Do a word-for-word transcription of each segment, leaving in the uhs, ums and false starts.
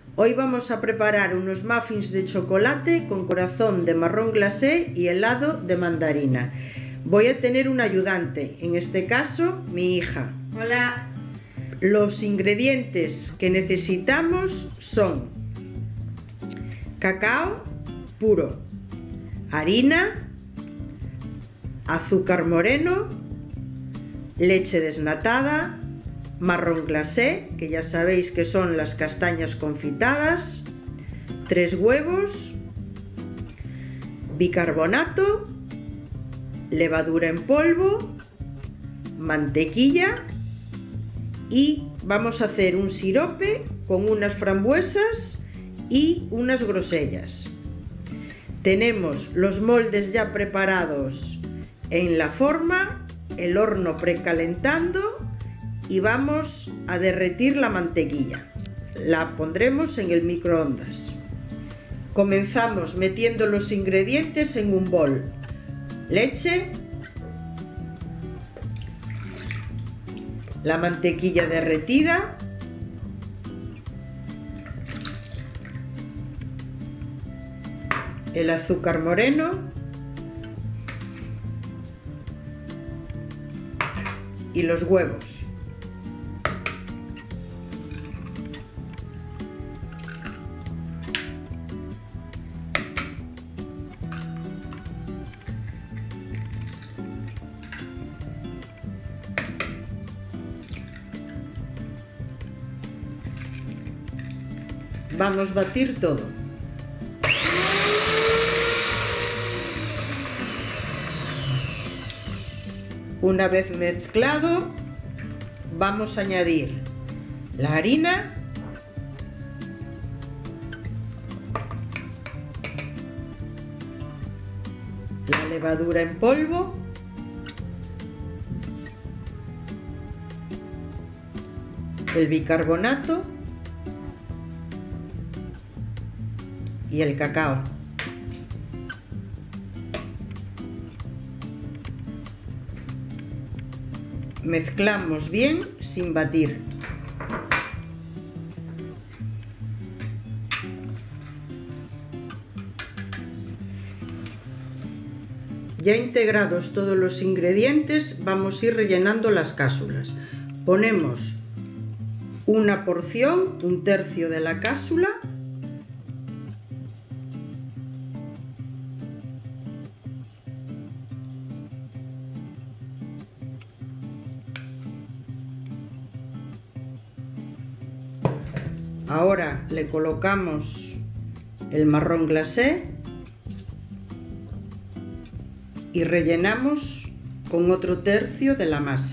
Hoy vamos a preparar unos muffins de chocolate con corazón de marrón glacé y helado de mandarina. Voy a tener un ayudante, en este caso mi hija. Hola. Los ingredientes que necesitamos son cacao puro, harina, azúcar moreno, leche desnatada, marrón glacé, que ya sabéis que son las castañas confitadas, tres huevos, bicarbonato, levadura en polvo, mantequilla y vamos a hacer un sirope con unas frambuesas y unas grosellas. Tenemos los moldes ya preparados en la forma, el horno precalentando y vamos a derretir la mantequilla. La pondremos en el microondas. Comenzamos metiendo los ingredientes en un bol. Leche, la mantequilla derretida, el azúcar moreno y los huevos. Vamos a batir todo. Una vez mezclado, vamos a añadir la harina, la levadura en polvo, el bicarbonato y el cacao. Mezclamos bien sin batir. Ya integrados todos los ingredientes, vamos a ir rellenando las cápsulas. Ponemos una porción, un tercio de la cápsula. Ahora le colocamos el marrón glacé y rellenamos con otro tercio de la masa.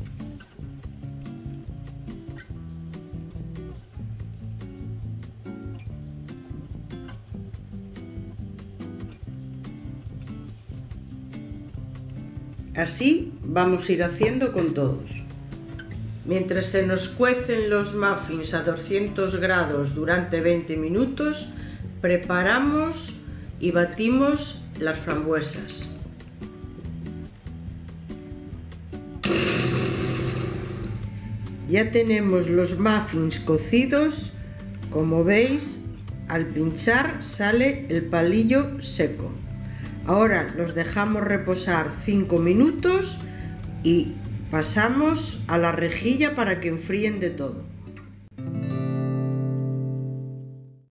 Así vamos a ir haciendo con todos. Mientras se nos cuecen los muffins a doscientos grados durante veinte minutos, preparamos y batimos las frambuesas. Ya tenemos los muffins cocidos, como veis, al pinchar sale el palillo seco. Ahora los dejamos reposar cinco minutos y pasamos a la rejilla para que enfríen de todo.